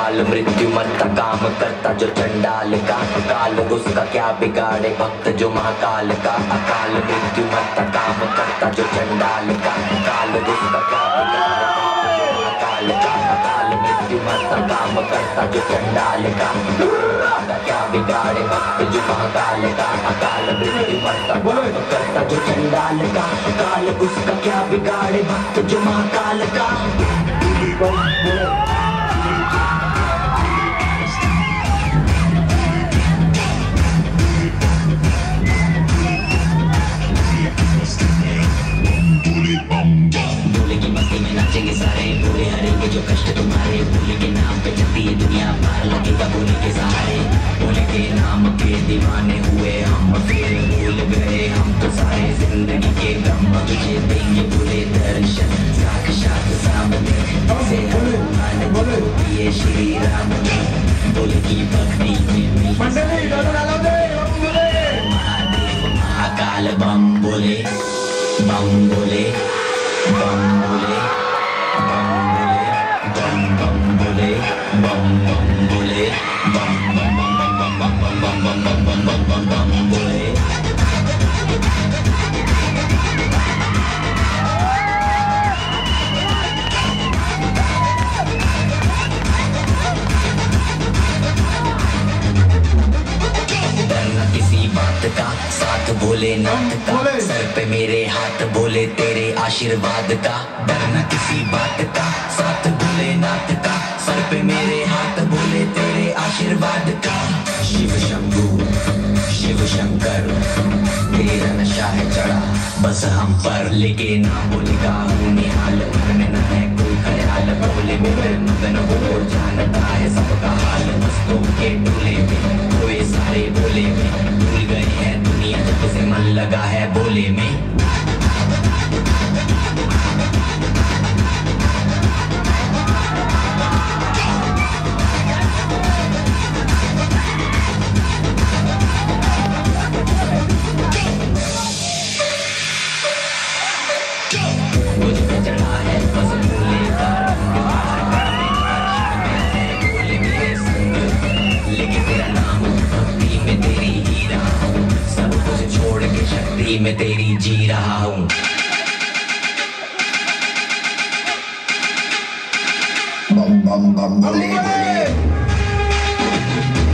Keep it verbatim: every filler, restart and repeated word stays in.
अकाल मृत्यु मरता काम करता जो चंडाल का, अकाल उसका क्या बिगाड़े भक्त जो महाकाल का। अकाल मृत्यु मरता काम करता जो चंडाल का, अकाल उसका क्या बिगाड़े अकाल का। अकाल मृत्यु मरता काम करता जो चंडाल का, क्या बिगाड़े भक्त जो महाकाल का। अकाल मृत्यु मरता काम करता जो चंडाल का, अकाल उसका क्या बिगाड़े भक्त जो महाकाल का। भोले की मस्ती में नाचेंगे सारे, भोले हरेंगे जो कष्ट तुम्हारे। भोले के नाम पे चलती है दुनिया, पार लगेगा भोले के सहारे। भोले के नाम के दीवाने हुए हम, फिर भूल गए हम तो सारे जिंदगी के गम। तुझे देंगे भोले दर्शन साक्षात सामने, से हनुमान जी दिए श्री राम ने। भोले की भक्ति में महादेव महाकाल बम बोले, बम बोले, बम बोले, बम बोले, बम बम बोले, बम बम बोले, बम बम बम बम बम बम बम बम बम बम बम बम बोले। डरना किसी बात का, साथ भोलेनाथ का, सर पे मेरे हाथ भोले तेरे आशीर्वाद का। डरना किसी बात का, साथ भोलेनाथ का, सर पे मेरे हाथ भोले तेरे आशीर्वाद का। शिव शंभू शिव शंकर तेरा नशा है चढ़ा बस हम पर, लेके ना बोलेगा हूँ निहाल। मन में न है कोई ख्याल, भोले में फिर मगन हो जानता है सबका हाल। मस्तों के टोले में कोई सारे भोले में, भूल गए हैं दुनिया जब से मन लगा है भोले में। मैं तेरी जी रहा हूँ। बम बम बम भोले भोले।